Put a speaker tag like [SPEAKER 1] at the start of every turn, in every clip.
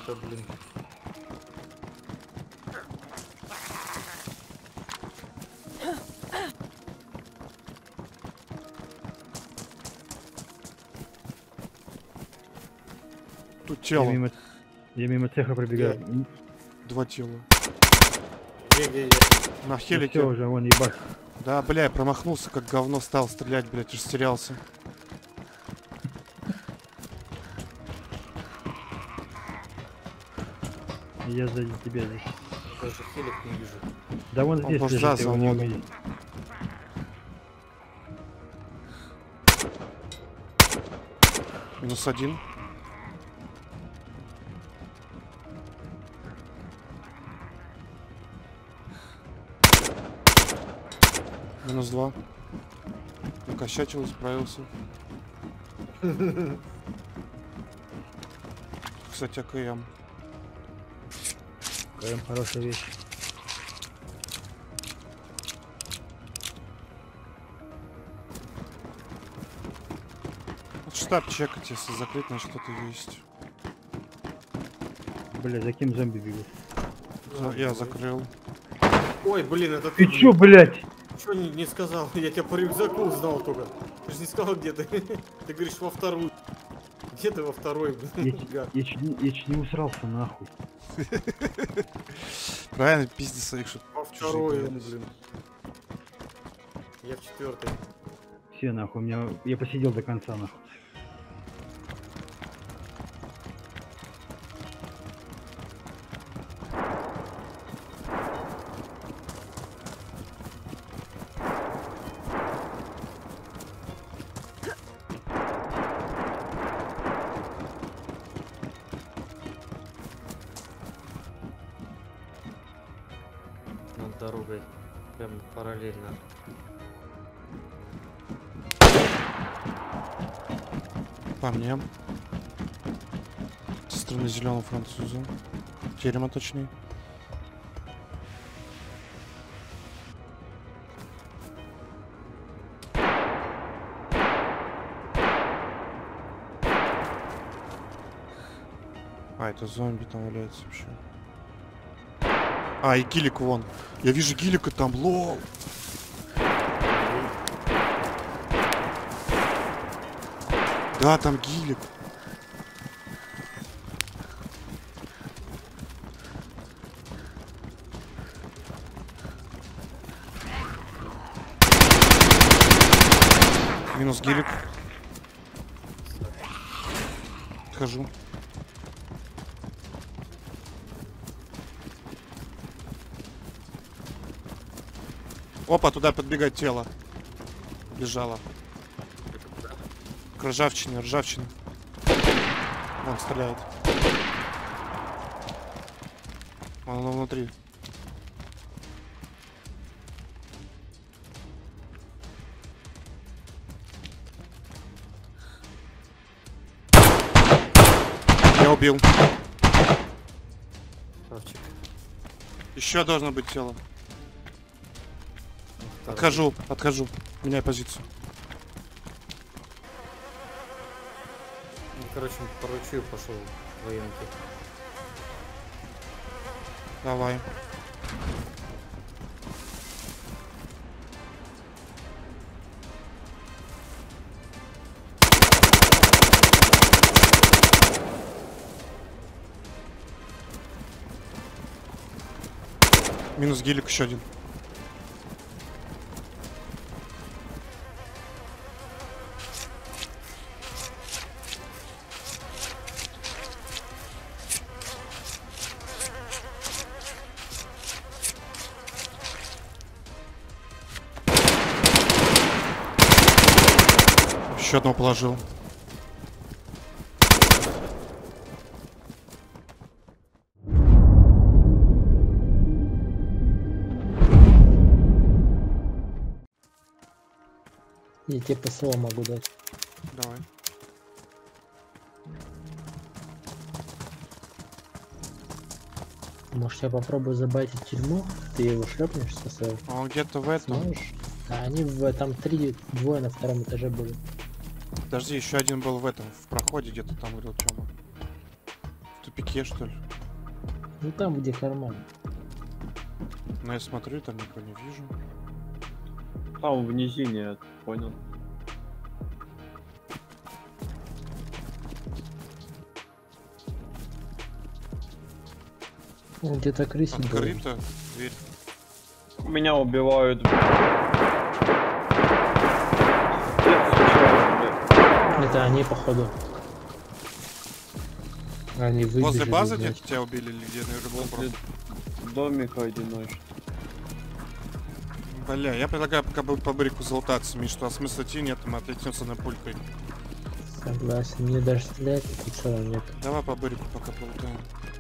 [SPEAKER 1] что-то, блин.
[SPEAKER 2] Тут тело.
[SPEAKER 3] Я мимо цеха пробегаю.
[SPEAKER 2] Два тела.
[SPEAKER 1] Где?
[SPEAKER 2] На
[SPEAKER 3] Ну
[SPEAKER 2] хелике.
[SPEAKER 3] всё уже, вон ебать.
[SPEAKER 2] Да, бля, я промахнулся, как говно стал стрелять, блядь, растерялся.
[SPEAKER 3] Я сзади тебя здесь.
[SPEAKER 1] Даже хелик не вижу.
[SPEAKER 3] Да вон
[SPEAKER 2] Он
[SPEAKER 3] здесь
[SPEAKER 2] может
[SPEAKER 3] лежит,
[SPEAKER 2] за
[SPEAKER 3] его не
[SPEAKER 2] заводом.
[SPEAKER 3] увидеть.
[SPEAKER 2] -1. -2. Накосячил, справился. Кстати, АКМ.
[SPEAKER 3] Прям хорошая вещь.
[SPEAKER 2] Вот штаб чекать, если закрыть, на что-то есть.
[SPEAKER 3] Бля, за кем зомби бегут?
[SPEAKER 2] Я закрыл.
[SPEAKER 1] Ой, блин, это
[SPEAKER 3] Ты чё, блядь?
[SPEAKER 1] Чё не сказал? Я тебя по рюкзаку узнал только. Ты же не сказал, где ты. Ты говоришь во вторую. Где ты во второй, блин?
[SPEAKER 3] Я чуть не усрался нахуй.
[SPEAKER 2] Правильно, пизди своих, что
[SPEAKER 1] Во второй, блин. Я в четвертой.
[SPEAKER 3] Все нахуй, я посидел до конца нахуй.
[SPEAKER 1] Над дорогой. Прям параллельно.
[SPEAKER 2] по мне. Со стороны зеленого француза. Терема точнее. А, это зомби там валяется вообще. А, и гилик вон. Я вижу гилика там, лол. Да, там гилик. Минус гилик. Отхожу. Опа, туда подбегает тело. Бежало. К ржавчине, ржавчина. Вон стреляет. Оно внутри. Я убил.
[SPEAKER 1] Ставчик.
[SPEAKER 2] Еще должно быть тело.
[SPEAKER 1] Второй.
[SPEAKER 2] Отхожу, отхожу. Меняй позицию.
[SPEAKER 1] Ну, короче, поручу, пошел военки.
[SPEAKER 2] Давай. Минус гелик еще один. Еще одного положил.
[SPEAKER 4] Я тебе ПСО могу дать.
[SPEAKER 2] Давай.
[SPEAKER 4] Может, я попробую забайтить тюрьму? Ты его шлепнешь с ПСО?
[SPEAKER 2] А он где-то в этом.
[SPEAKER 4] Сможешь? А они там двое на втором этаже были.
[SPEAKER 2] Подожди, еще один был в этом, в проходе где-то там, говорил Тёма. В тупике, что ли?
[SPEAKER 4] Ну там, где карман.
[SPEAKER 2] Но я смотрю, там никого не вижу.
[SPEAKER 5] Там в низине, я понял.
[SPEAKER 4] Он где-то крысит.
[SPEAKER 2] Открыта дверь.
[SPEAKER 5] Меня убивают.
[SPEAKER 4] Это они, походу. Они выбежали.
[SPEAKER 2] Возле базы
[SPEAKER 4] блядь.
[SPEAKER 2] тебя убили или где? Наверное,
[SPEAKER 5] Возле домика одиночный.
[SPEAKER 2] Бля, я предлагаю пока по брику залутаться, Миш, что смысла идти нет, мы отлетимся на пулькой.
[SPEAKER 4] Согласен, мне даже стрелять тут целого нет.
[SPEAKER 2] Давай по брику пока полутаем.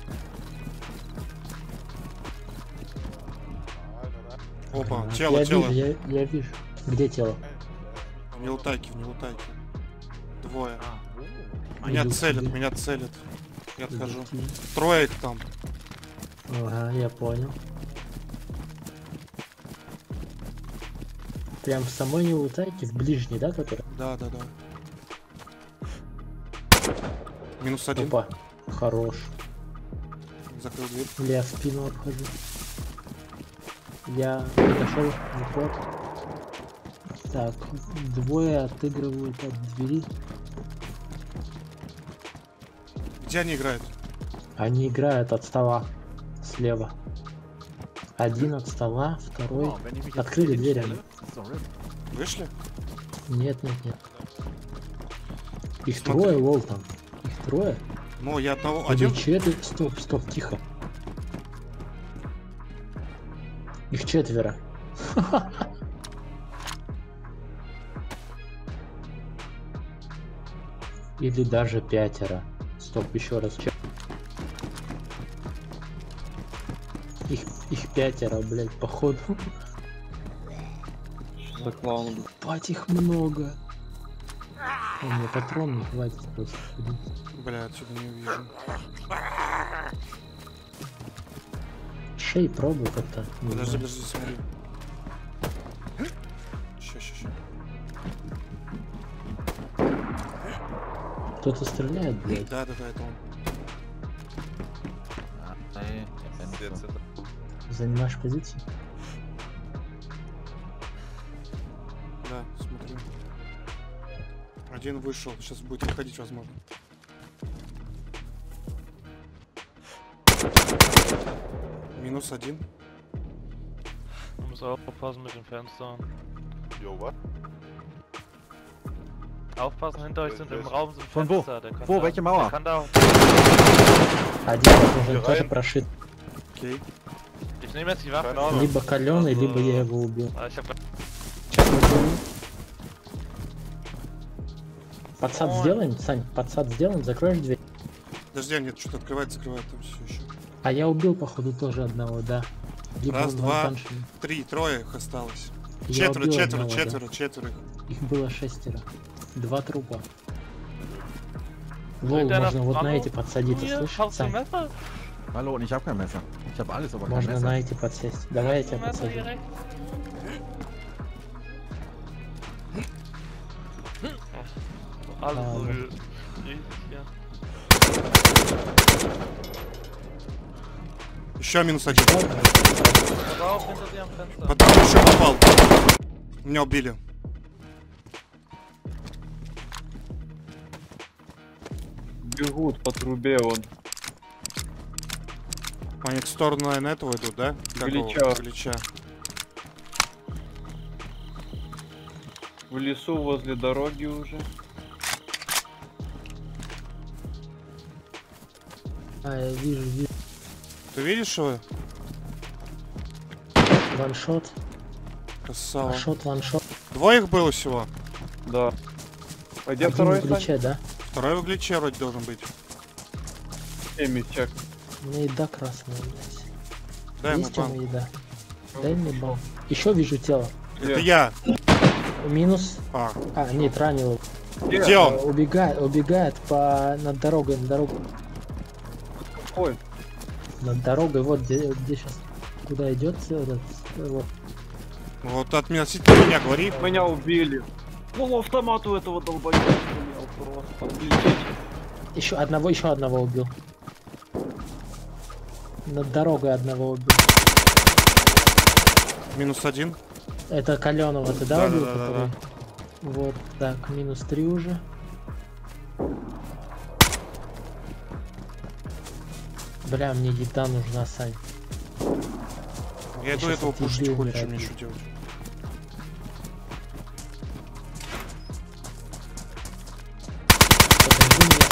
[SPEAKER 2] Опа,
[SPEAKER 4] Ага.
[SPEAKER 2] тело,
[SPEAKER 4] я
[SPEAKER 2] тело.
[SPEAKER 4] Вижу, я вижу. Где тело?
[SPEAKER 2] В нелутайке, в нелутайке. Двое. Меня
[SPEAKER 4] Иду к
[SPEAKER 2] целят,
[SPEAKER 4] тебе.
[SPEAKER 2] меня целят. Я
[SPEAKER 4] Иду
[SPEAKER 2] отхожу.
[SPEAKER 4] к тебе.
[SPEAKER 2] Трое их там.
[SPEAKER 4] Ага, я понял. Прям в самой не лутайке, в ближней, да, который?
[SPEAKER 2] Да, да, да. Минус один.
[SPEAKER 4] Опа, хорош.
[SPEAKER 2] Закрыл дверь.
[SPEAKER 4] Я в спину обхожу. Я подошел на ход. Так, двое отыгрывают от двери.
[SPEAKER 2] Где они играют?
[SPEAKER 4] Они играют от стола. Слева. Один от стола, второй. Открыли дверь они.
[SPEAKER 2] Вышли?
[SPEAKER 4] Нет, нет, нет. Их
[SPEAKER 2] Смотри.
[SPEAKER 4] трое, лол там. Их трое.
[SPEAKER 2] Ну, я одного...
[SPEAKER 4] Или
[SPEAKER 2] Один...
[SPEAKER 4] четверо. Стоп, стоп, тихо. Их четверо. Или даже пятеро. Стоп, еще раз. Их пятеро, блять, походу.
[SPEAKER 5] Что за клаун?
[SPEAKER 4] Бать, их много. А мне патрон не хватит просто.
[SPEAKER 2] Бля, отсюда не увижу.
[SPEAKER 4] Шей пробуй как-то. Не
[SPEAKER 2] Подожди,
[SPEAKER 4] знаю.
[SPEAKER 2] подожди, смотри. Ща.
[SPEAKER 4] Кто-то стреляет, блядь.
[SPEAKER 2] Да, это он.
[SPEAKER 4] Занимаешь позицию?
[SPEAKER 2] Да, смотрю. Один вышел, сейчас будет выходить, возможно. Минус один.
[SPEAKER 6] Du musst aufpassen mit den Fenstern.
[SPEAKER 7] Jo, was?
[SPEAKER 6] Aufpassen, hinter euch sind im Raum so ein
[SPEAKER 7] Von wo?
[SPEAKER 6] Fenster. Der kann
[SPEAKER 7] Wo?
[SPEAKER 6] da,
[SPEAKER 7] Welche Mauer?
[SPEAKER 6] Der kann da auch...
[SPEAKER 4] Один уже
[SPEAKER 7] Hier
[SPEAKER 4] тоже
[SPEAKER 7] rein.
[SPEAKER 4] прошит.
[SPEAKER 2] Окей.
[SPEAKER 6] Ich nehme jetzt die Waffe.
[SPEAKER 7] Keine Ahnung.
[SPEAKER 4] Либо каленый, либо я его убил.
[SPEAKER 6] Ah, ich hab...
[SPEAKER 4] Сейчас мы делаем. Подсад
[SPEAKER 6] Ой.
[SPEAKER 4] сделаем, Сань, подсад сделаем, закроешь дверь.
[SPEAKER 2] Подожди, нет, что-то открывает, закрывает там все еще.
[SPEAKER 4] А я убил, походу, тоже одного, да. Либо
[SPEAKER 2] Раз,
[SPEAKER 4] он
[SPEAKER 2] два.
[SPEAKER 4] ванпаншил.
[SPEAKER 2] Трое их осталось.
[SPEAKER 4] Я
[SPEAKER 2] Четверо,
[SPEAKER 4] убил
[SPEAKER 2] четверо,
[SPEAKER 4] одного, да.
[SPEAKER 2] четверо их.
[SPEAKER 4] Их было 6. 2 трупа.
[SPEAKER 6] Soll
[SPEAKER 4] Лол,
[SPEAKER 6] ich deiner
[SPEAKER 4] можно вот
[SPEAKER 6] Frau
[SPEAKER 4] на эти подсадиться,
[SPEAKER 6] Hier,
[SPEAKER 4] слышишь,
[SPEAKER 6] hast du ein
[SPEAKER 4] Сань?
[SPEAKER 6] Messer?
[SPEAKER 7] Hallo, und ich habe kein Messer. Ich habe alles, aber kein
[SPEAKER 4] Можно
[SPEAKER 7] Messer.
[SPEAKER 4] на эти подсесть. Давай я тебя
[SPEAKER 6] Messer
[SPEAKER 4] подсажу.
[SPEAKER 6] direkt? Alles so
[SPEAKER 4] Ah,
[SPEAKER 6] riesig hier.
[SPEAKER 2] Еще минус один.
[SPEAKER 6] Pass auf, hinter dir am Fenster.
[SPEAKER 2] Потом еще попал. Меня убили.
[SPEAKER 5] Бегут по трубе, вон.
[SPEAKER 2] Они в сторону, наверное, этого идут, да?
[SPEAKER 5] Ильича.
[SPEAKER 2] Ильича.
[SPEAKER 5] В лесу возле дороги уже.
[SPEAKER 4] А, я вижу.
[SPEAKER 2] Ты видишь его?
[SPEAKER 4] Ваншот.
[SPEAKER 2] Красава.
[SPEAKER 4] Ваншот, ваншот.
[SPEAKER 2] Двое их было всего.
[SPEAKER 5] Да. А где
[SPEAKER 4] Один
[SPEAKER 5] второй,
[SPEAKER 4] в
[SPEAKER 5] Сань?
[SPEAKER 4] плече, да?
[SPEAKER 2] Второй в гличе вроде должен быть.
[SPEAKER 5] Чек.
[SPEAKER 4] У меня еда красная, блядь.
[SPEAKER 2] Дай ему
[SPEAKER 4] Есть у
[SPEAKER 2] бан.
[SPEAKER 4] меня еда? Дай мне бан. Еще вижу тело.
[SPEAKER 2] Это я.
[SPEAKER 4] Минус.
[SPEAKER 2] А,
[SPEAKER 4] А, нет, ранил его.
[SPEAKER 2] где он?
[SPEAKER 4] Убегает по над дорогой, на дорогу.
[SPEAKER 5] Ой,
[SPEAKER 4] Над дорогой, вот где сейчас. Куда идет этот, вот.
[SPEAKER 2] Вот относительно меня говори.
[SPEAKER 5] меня убили. Ну, автомат у этого долбоёба стрелял просто. Отлететь.
[SPEAKER 4] Еще одного убил. Над дорогой одного убил.
[SPEAKER 2] -1.
[SPEAKER 4] Это Каленова ты, да, убил?
[SPEAKER 2] Да-да-да-да-да.
[SPEAKER 4] который? Вот, так, -3 уже. Бля, мне еда нужна, Сань.
[SPEAKER 2] Я иду
[SPEAKER 4] Сейчас
[SPEAKER 2] этого
[SPEAKER 4] эти
[SPEAKER 2] пушить,
[SPEAKER 4] дебилы
[SPEAKER 2] хочешь, что мне
[SPEAKER 4] ради.
[SPEAKER 2] еще делать?
[SPEAKER 4] Подожди меня.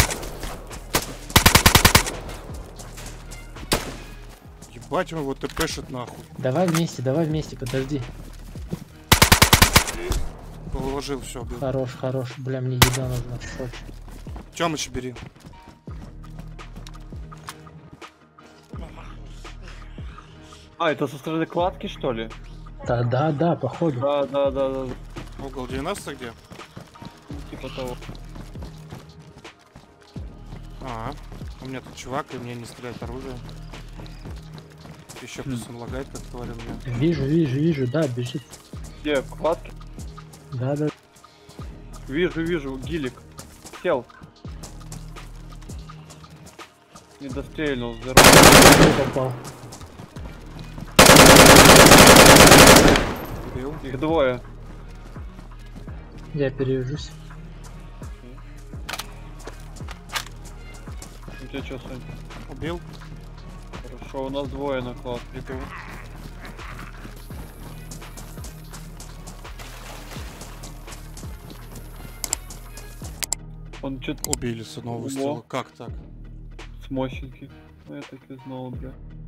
[SPEAKER 2] Ебать его, вот ТПшит нахуй.
[SPEAKER 4] Давай вместе, подожди.
[SPEAKER 2] Положил, все, убил.
[SPEAKER 4] Хорош, хорош. Бля, мне еда нужна. Срочно.
[SPEAKER 2] Тёмыча бери.
[SPEAKER 5] А, это со стороны кладки, что ли?
[SPEAKER 4] Да, походу.
[SPEAKER 5] Да.
[SPEAKER 2] Угол 90 где?
[SPEAKER 5] Типа того.
[SPEAKER 2] Ага. У меня тут чувак, и мне не стреляет оружие. Еще плюс он лагает, как говорил мне.
[SPEAKER 4] Вижу, да, бежит.
[SPEAKER 5] Где? В кладке?
[SPEAKER 4] Да.
[SPEAKER 5] Вижу, гилик. Сел. Не дострельнул, здорово.
[SPEAKER 4] Не попал.
[SPEAKER 2] Убил.
[SPEAKER 5] Их двое.
[SPEAKER 4] Я перевяжусь.
[SPEAKER 5] У тебя что, Сань?
[SPEAKER 2] Убил.
[SPEAKER 5] Хорошо, у нас двое на кладке.
[SPEAKER 2] Иду.
[SPEAKER 5] Он что-то
[SPEAKER 2] Убили с одного выстрела. Как так?
[SPEAKER 5] смощенький. Ну, я так и знал, бля.